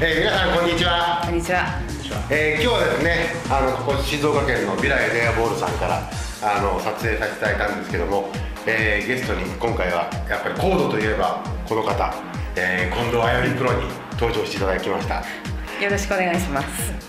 皆さんこんにちは。 こんにちは。 今日はですね、ここ静岡県のビラエレアボールさんから撮影させていただいたんですけども、ゲストに今回はやっぱりコードといえばこの方、近藤あよりプロに登場していただきました。 よろしくお願いします。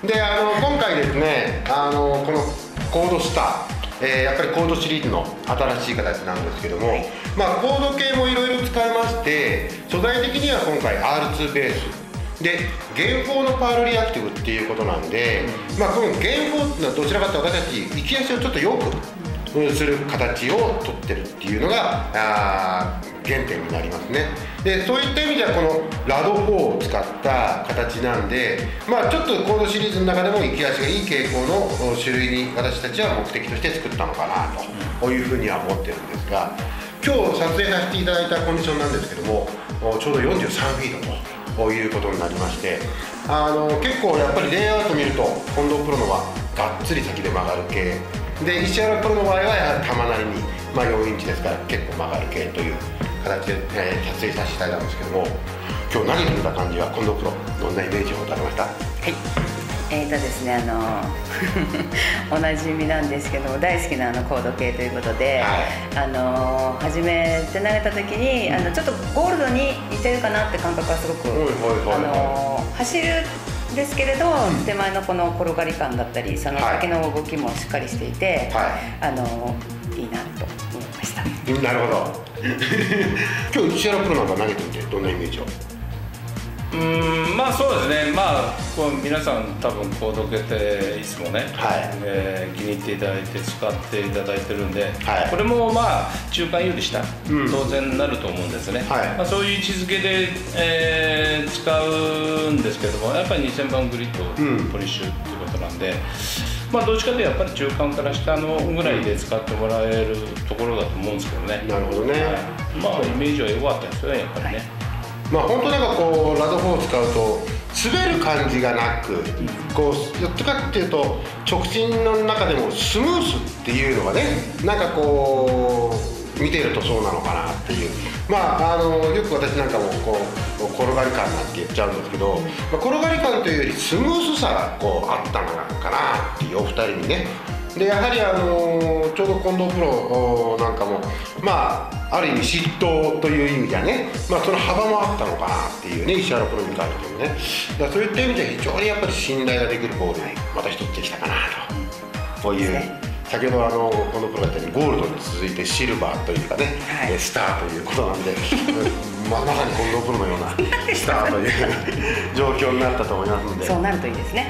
で、今回ですね、このコードスター、やっぱりコードシリーズの新しい形なんですけども、はい、コード系もいろいろ使いまして、素材的には今回 R2 ベースで現行のパールリアクティブっていうことなんで、この現行っていうのはどちらかというと私たち行き足をちょっと良くする形を取ってるっていうのが原点になりますね。でそういった意味ではこのラド4を使った形なんで、ちょっとコードシリーズの中でも行き足がいい傾向の種類に私たちは目的として作ったのかなというふうには思ってるんですが、今日撮影させていただいたコンディションなんですけども、ちょうど43フィートということになりまして、結構やっぱりレイアウト見ると近藤プロのはがっつり先で曲がる系で、石原プロの場合はやはり球なりに、4インチですから結構曲がる系という形で、撮影させていただいたんですけども、今日投げてみた感じは近藤プロどんなイメージを持たれました？はい、 ですね、おなじみなんですけども、大好きなコード系ということで、はい、初めて投げた時にちょっとゴールドに似てるかなって感覚がすごく、走るんですけれど、手前のこの転がり感だったり、その先の動きもしっかりしていて、いいなと思いました。 なるほど。今日石原プロなんか投げてみてどんなイメージを？ そうですね、こう皆さん多分コード系っていつもね、気に入っていただいて使っていただいてるんで、これも中間有利した当然になると思うんですね。そういう位置づけで、使うんですけども、やっぱり2000番グリッドポリッシュっていうことなんで、どっちかというとやっぱり中間から下のぐらいで使ってもらえるところだと思うんですけどね。 なるほどね。 イメージは良かったですよね、やっぱりね。 本当なんかこうラド4を使うと滑る感じがなく、こうどっちかっていうと直進の中でもスムースっていうのがね、なんかこう見てるとそうなのかなっていう、よく私なんかもこう転がり感なんて言っちゃうんですけど、転がり感というよりスムースさがこうあったのかなっていうお二人にね。でやはりちょうど近藤プロなんかもある意味嫉妬という意味ではね、その幅もあったのかなっていうね、石原プロに関してもね。だからそういった意味では非常にやっぱり信頼ができるボールにまた一つできたかなと、こういう先ほど近藤プロが言ったようにゴールドに続いてシルバーというかね、スターということなんでまさに近藤プロのようなスターという状況になったと思いますので、 そうなるといいですね。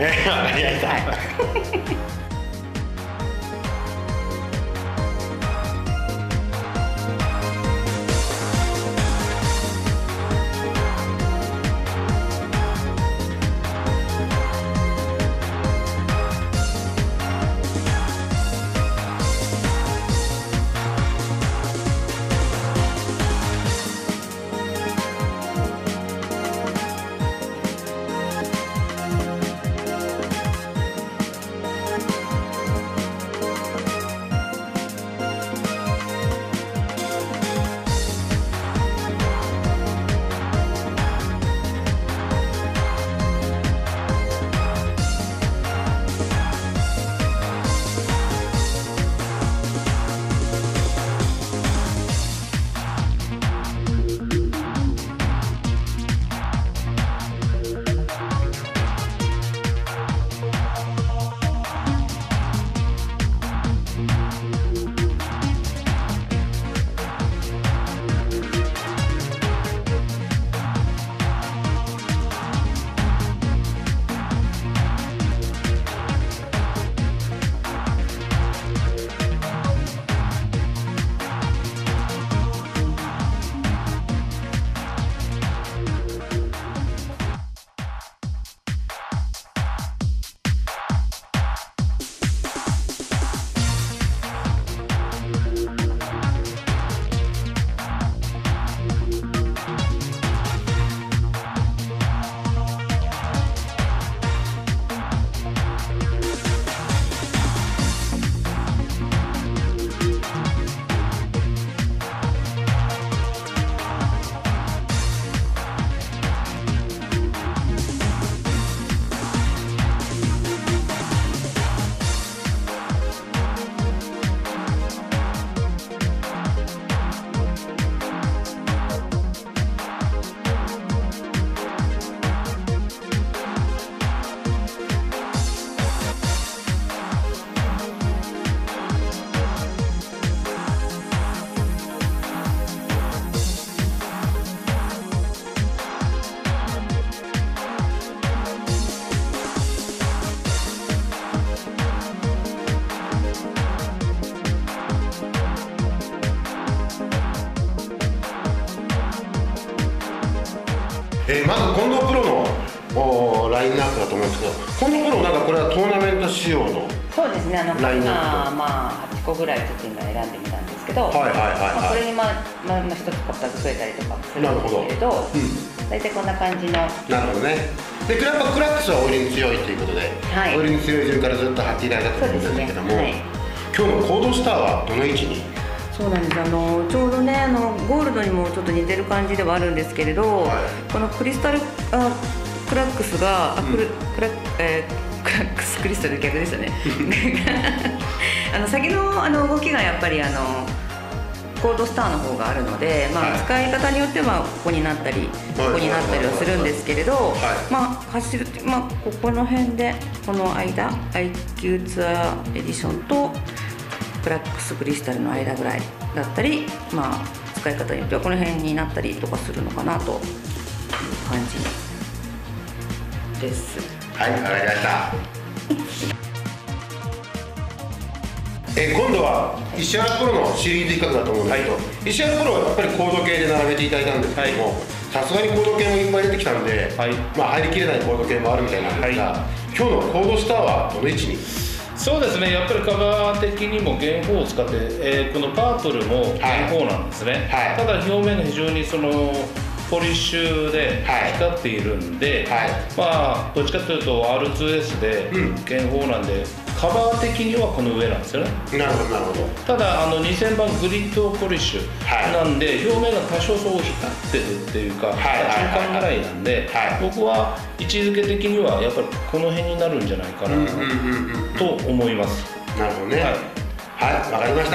近藤プロのラインナップだと思うんですけど、近藤プロなんかこれはトーナメント仕様のそうですね、 ラインナップ、 まあ8個ぐらいちょっと今選んでみたんですけど、 はいはいはいはい、 これに1つか2つ増えたりとかするんですけれど、大体こんな感じの。 なるほどね。でやっぱクラックスはオイルに強いということで、 はい、 オイルに強い順からずっと貼っていただいたと思うんですけども、はい、今日のコードスターはどの位置に？ そうなんです、ちょうどねゴールドにもちょっと似てる感じではあるんですけれど、はい、このクリスタルクラックスが、クラックスクリスタル逆でしたね先の動きがやっぱりコードスターの方があるので、まあはい、使い方によってはここになったりここになったりはするんですけれど、まあここの辺でこの間 IQ ツアーエディションとクラックスクリスタルの間ぐらいだったり、まあ使い方によってはこの辺になったりとかするのかなという感じです。 はい、わかりました。今度は石原プロのシリーズ企画だと思うんですけど、はい、石原プロはやっぱりコード系で並べていただいたんですけども、さすがにコード系もいっぱい出てきたので、はい、まあ入りきれないコード系もあるみたいなんですが、はい、今日のコードスターはどの位置に？ そうですね、やっぱりカバー的にも原稿を使って、このパープルも原稿なんですね、はい、ただ表面が非常にポリッシュで光っているんで、はい、まあどっちかというと R2S で原稿なんで、カバー的にはこの上なんですよね。 なるほどなるほど。 ただ2000番グリッドポリッシュなんで、表面が多少そう光ってるっていうか、中間ぐらいなんで、僕は位置づけ的にはやっぱりこの辺になるんじゃないかなと思います。 なるほどね。はい、わかりました。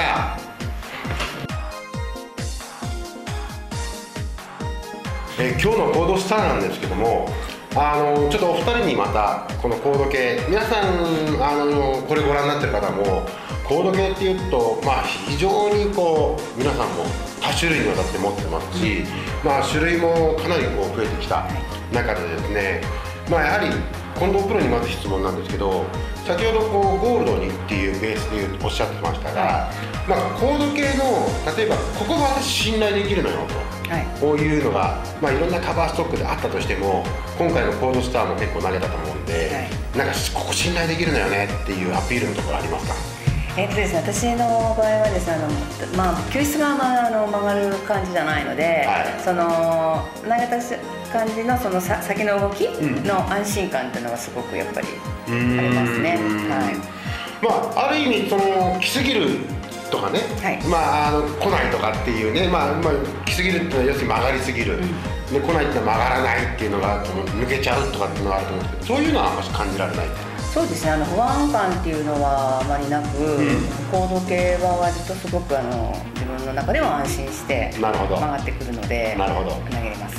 今日のコードスターなんですけども、ちょっとお二人にまたこのコード系、皆さんこれご覧になってる方もコード系っていうと、まあ、非常に皆さんも多種類にわたって持ってますし、まあ、種類もかなり増えてきた中でですね、まあ、やはり近藤プロにまず質問なんですけど、先ほどゴールドにっていうベースでおっしゃってましたが、まあ、コード系の例えばここが私信頼できるのよと、こういうのが、まあ、いろんなカバーストックであったとしても、今回のコードスターも結構投げたと思うんで、なんかここ信頼できるのよねっていうアピールのところありますか？ ですね、私の場合はですね、まあ、球質が曲がる感じじゃないので、投げた感じの先の動きの安心感っていうのがすごくやっぱりありますね。 まあ、ある意味来すぎるとかね、まあ来ないとかっていうね、まあ来すぎるっていうのは要するに曲がりすぎる、で来ないっていうのは曲がらないっていうのが抜けちゃうとかっていうのがあると思うんですけど、そういうのはあんまり感じられない。 そうですね、不安感っていうのはあまりなく、コード系は割とすごく自分の中では安心して曲がってくるので投げれます。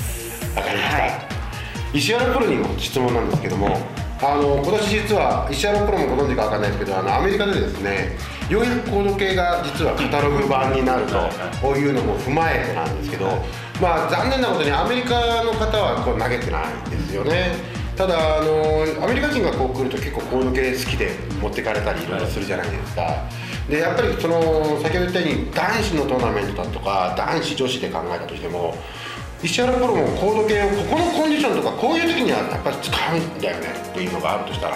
わかりました。石原プロにも質問なんですけども、今年実は石原プロもご存知かわかんないですけど、アメリカでですね、ようやくコード系が実はカタログ版になるというのも踏まえてなんですけど、まあ残念なことにアメリカの方は投げてないんですよね。ただアメリカ人が来ると結構コード系好きで持ってかれたりいろいろするじゃないですか。でやっぱり先ほど言ったように男子のトーナメントだとか男子女子で考えたとしても、石原プロもコード系をここのコンディションとかこういう時にはやっぱり使うんだよねっていうのがあるとしたら、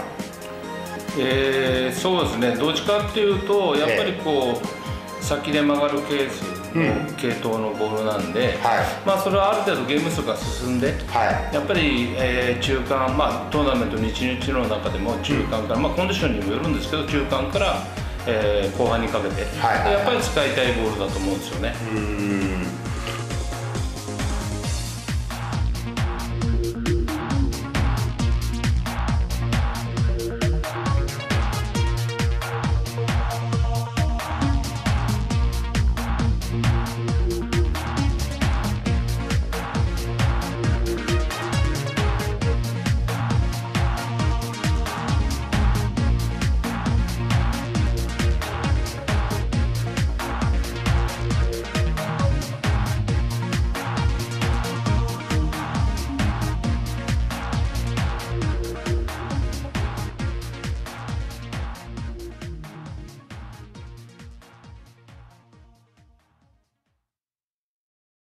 そうですね、どっちかっていうとやっぱり先で曲がるケースの系統のボールなんで、まあそれはある程度ゲーム数が進んで、やっぱり中間、まあトーナメント1日の中でも中間から、まあコンディションにもよるんですけど、中間から後半にかけてやっぱり使いたいボールだと思うんですよね。